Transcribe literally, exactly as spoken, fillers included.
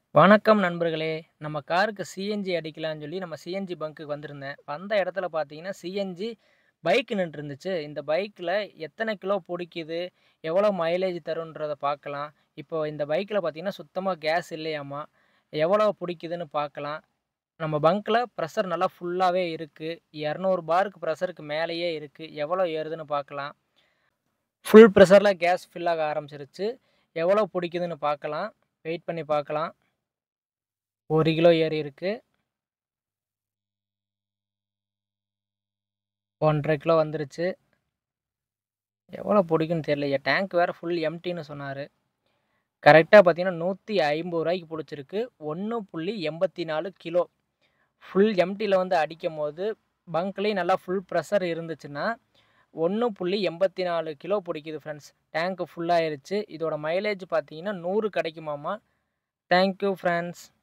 வணக்கம் நண்பர்களே! நம்ம காருக்கு சிஎன்ஜி அடிக்கலான்னு சொல்லி நம்ம சிஎன்ஜி பங்க்குக்கு வந்திருந்தேன். வந்த இடத்துல பார்த்தீங்கன்னா, சிஎன்ஜி பைக் நின்னுட்டுருந்துச்சு. இந்த பைக்ல எத்தனை கிலோ புடிக்குது, எவ்வளோ மைலேஜ் தருன்றத பார்க்கலாம். இப்போ இந்த பைக்ல பார்த்தீங்கன்னா, சுத்தமா கேஸ் இல்லையாமா. எவ்வளோ புடிக்குதுன்னு பார்க்கலாம். நம்ம பங்க்ல பிரஷர் நல்லா ஃபுல்லாவே இருக்கு. இருநூறு பாருக்கு பிரஷருக்கு மேலேயே இருக்கு. எவ்வளோ ஏறுதுன்னு பார்க்கலாம். ஃபுல் பிரஷர்ல கேஸ் ஃபில் ஆக ஆரம்பிச்சிருச்சு. எவ்வளோ புடிக்குதுன்னு பார்க்கலாம். வெயிட் பண்ணி பார்க்கலாம். ஒரு கிலோ ஏறியிருக்கு. ஒன்றரை கிலோ வந்துருச்சு. எவ்வளோ புடிக்குன்னு தெரியலையே! டேங்க் வேற ஃபுல் எம்ப்டின்னு சொன்னாரு. கரெக்ட்டா பார்த்தீங்கன்னா, ரூ. நூற்று ஐம்பது புடிச்சிருக்கு. ஒன்று புள்ளி எண்பத்தி நான்கு கிலோ. ஃபுல் எம்ப்டில வந்து அடிக்கும்போது, பங்க்லயும் நல்லா ஃபுல் பிரஷர் இருந்துச்சுன்னா, ஒன்று புள்ளி எண்பத்தி நான்கு கிலோ புடிக்குது ஃப்ரெண்ட்ஸ். டேங்க் ஃபுல் ஆயிருச்சு. இதோட மைலேஜ் பார்த்தீங்கன்னா, நூறு கிடைக்குமாமா. Thank you friends.